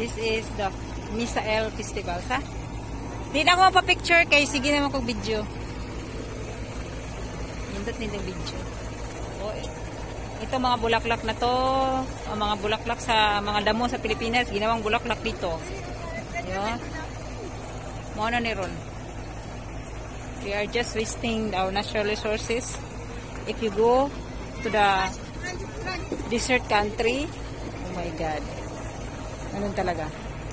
This is the Misael Festival, sa? Di na ako mapapicture kay sige naman kong video. Nindot nindot video. O, ito mga bulaklak na to, mga bulaklak sa mga damo sa Pilipinas, ginawang bulaklak dito. Yo. Mo na ni ron. We are just wasting our natural resources. If you go to the desert country, oh my God. Ganun talaga.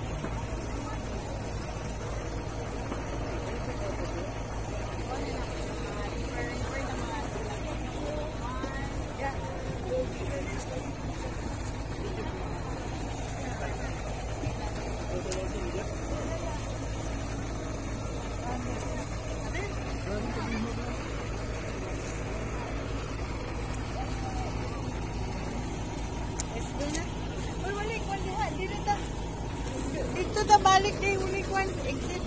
Dito ta balik kay ulit one exit.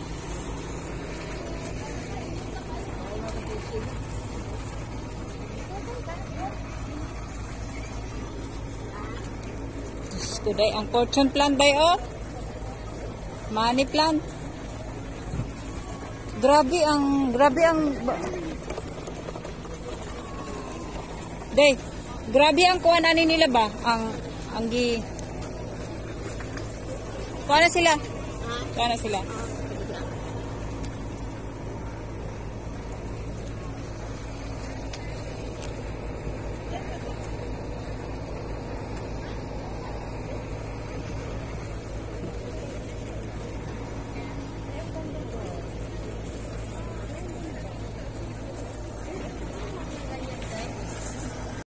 Today ang fortune plant day oh. Money plant. Grabe ang day. Grabe ang kuha na nila ba? Ang gi kuha na sila. Kuha na sila.